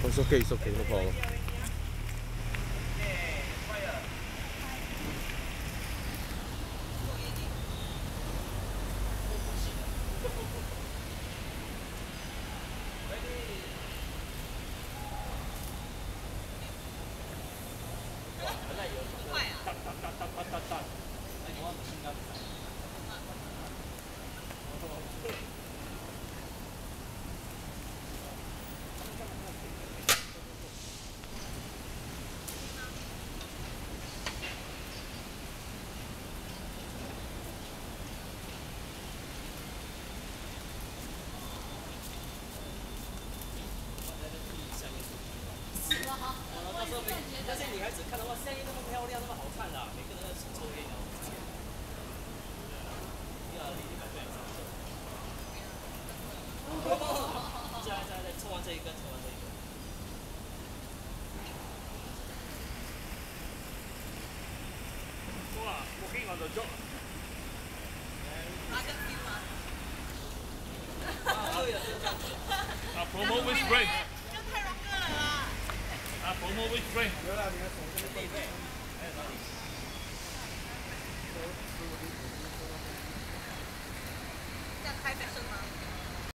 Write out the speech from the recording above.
It's okay, it's okay, no problem. 那些女孩子看到哇，香烟那么漂亮，那么好看啊，每个人都在抽烟哦。再抽完这一根，抽完这一根。哇，working on the job。 拿个笔吗？ 对呀，就这样子。啊 ，promo with spray。 这太 rock 了啦！ 啊 ，promo with spray。 有了，你看从这个地方。 还有哪里？ 这样开本身吗？